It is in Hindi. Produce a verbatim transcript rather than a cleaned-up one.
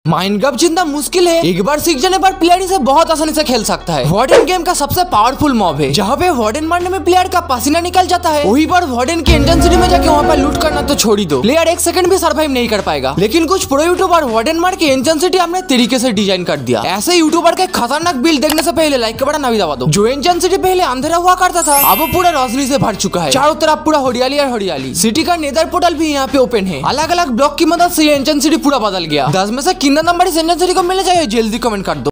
माइनक्राफ्ट जितना मुश्किल है एक बार सीख जाने पर प्लेयर इसे बहुत आसानी से खेल सकता है। वार्डन गेम का सबसे पावरफुल मॉब है, जहाँ पे वार्डन मारने में प्लेयर का पसीना निकल जाता है, वही पर वार्डन की इंटेंसिटी में जाके वहाँ पर लूट करना तो छोड़ ही दो, प्लेयर एक सेकंड भी सर्वाइव नहीं कर पाएगा। लेकिन कुछ प्रो यूट्यूबर वार्डन मार की इंटेंसिटी अपने तरीके से डिजाइन कर दिया। ऐसे यूट्यूबर के खतरनाक बिल्ड देखने से पहले लाइक का बटन अभी दबा दो। जो इंटेंसिटी पहले अंधेरा हुआ करता था अब पूरा रोशनी से भर चुका है, चारों तरफ पूरा हरियाली और हरियाली। सिटी का नेदर पोर्टल भी यहाँ पे ओपन है, अलग अलग ब्लॉक की मदद से इंटेंसिटी पूरा बदल गया। दस में से कितना नंबर इस इंटेंसिटी को मिलना चाहिए जल्दी कमेंट कर दो।